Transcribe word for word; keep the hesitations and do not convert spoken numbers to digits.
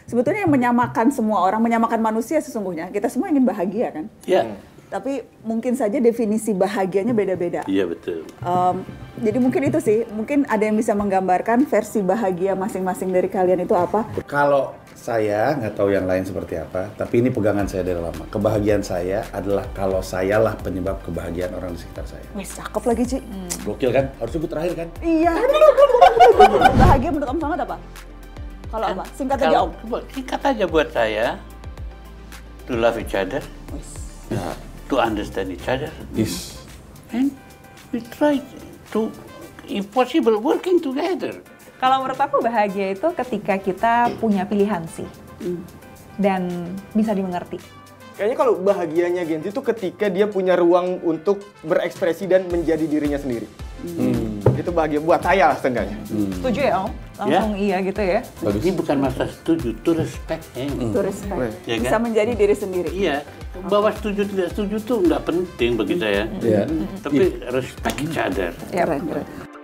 sebetulnya yang menyamakan semua orang, menyamakan manusia sesungguhnya. Kita semua ingin bahagia kan? Iya. Hmm. Tapi mungkin saja definisi bahagianya beda-beda. Iya, betul. Um, jadi mungkin itu sih, mungkin ada yang bisa menggambarkan versi bahagia masing-masing dari kalian itu apa? Kalau saya nggak tahu yang lain seperti apa, tapi ini pegangan saya dari lama. Kebahagiaan saya adalah kalau sayalah penyebab kebahagiaan orang di sekitar saya. Wih, cakep lagi, Ci. Hmm. Gokil kan? Harus sebut terakhir kan? Iya. Bahagia menurut Om Sangat apa? Kalau apa? Singkat aja, Om. Singkat aja buat saya, to love each other, ya, to understand each other, Yes. and we try to impossible working together. Kalau menurut aku bahagia itu ketika kita punya pilihan sih, dan bisa dimengerti. Kayaknya kalau bahagianya Genty itu ketika dia punya ruang untuk berekspresi dan menjadi dirinya sendiri. Hmm. Itu bahagia buat saya lah setengahnya. Hmm. Setuju ya Om? Langsung Ya. iya gitu ya? Bagus. Ini bukan masalah setuju, to respect. Eh. To respect. Ya kan? Bisa menjadi diri sendiri. Iya, bahwa setuju tidak setuju tuh nggak penting bagi saya. Iya. Tapi respect each other. Keren, keren.